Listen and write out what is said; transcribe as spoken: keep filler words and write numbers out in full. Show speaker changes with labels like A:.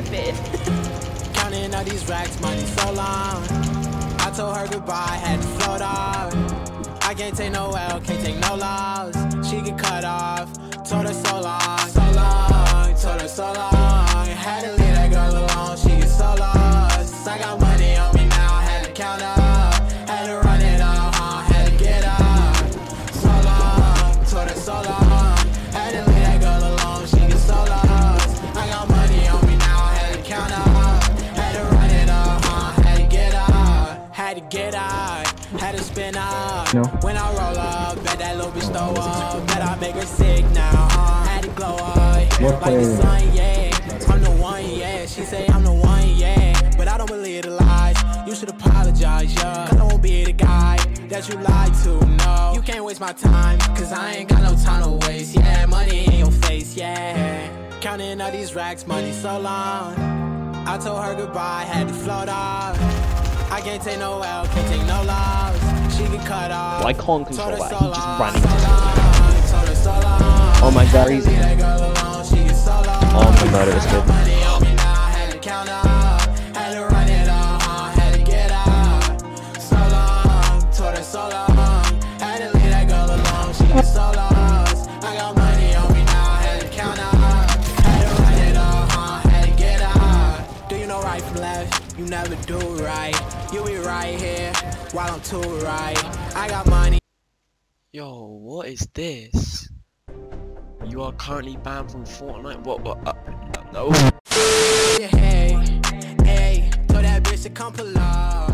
A: stupid.
B: Counting all these racks, money so long. I told her goodbye, had to float off. I can't take no L, can't take no loss. She get cut off, told her so long, so long, told her so long. Had to leave that girl alone, she get so lost. I got money on me now, had to count up, had to run it up, uh, had to get up. So long, told her so long. Had to leave that girl alone, she get so lost. I got money on me now, had to count up, had to run it up, uh, had to get up, had to get out, had to spin up.
C: No.
B: When I roll up, bet that little bitch throw up, bet I make her sick now, uh, had to glow up,
C: What
B: like the sun, yeah. I'm the one, yeah. She say I'm the one, yeah. But I don't believe the lies. You should apologize, yeah. I won't be the guy that you lied to, no. You can't waste my time, cause I ain't got no time to waste, yeah. Money in your face, yeah. Counting all these racks, money so long. I told her goodbye, had to float off. I can't take no L, can't take no loss. She get cut off.
D: Well, I can't control that.
B: So
D: He just
B: long,
D: ran into
B: so
D: me.
B: long, told her so long.
D: Oh my god, he's...
B: That girl alone, she get so lost.
D: Oh my god, it was good.
B: Money on me now, had to count up, had to run it up, uh, had to get up. So long, told her so long. Had to leave that girl alone, she get so lost. I got money on me now, had to count up, had to run it up, uh, had to get up. Do you know right from left? You never do right. You be right here while I'm too right. I got money.
E: Yo, what is this? You are currently banned from Fortnite. What? What? Uh, no.
B: Hey, hey, told that bitch to come pull up.